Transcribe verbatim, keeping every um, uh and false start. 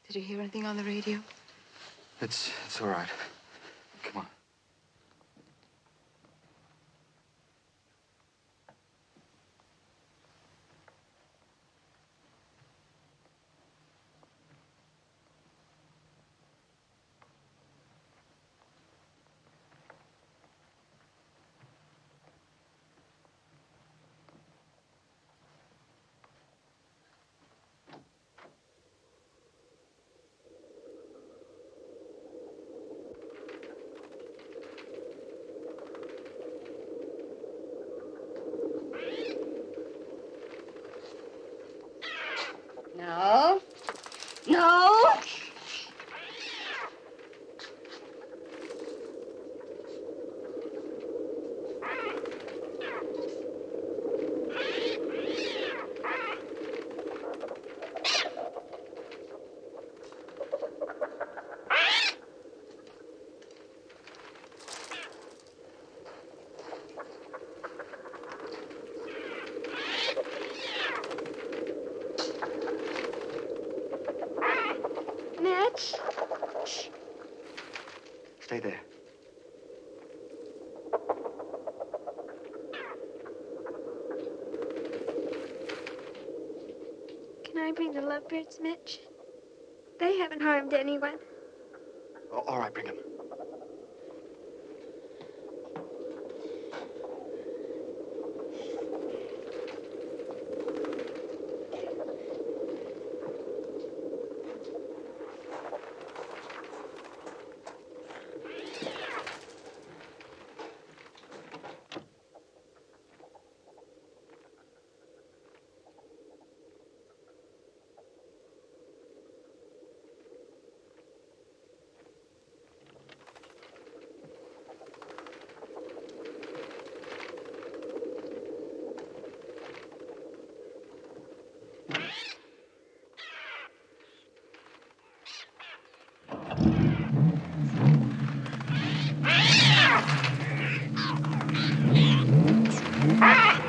Did you hear anything on the radio? It's, it's all right. Come on. No. No. Mitch? Shh. Stay there. Can I bring the lovebirds, Mitch? They haven't harmed anyone. Oh, all right, bring him. Ah!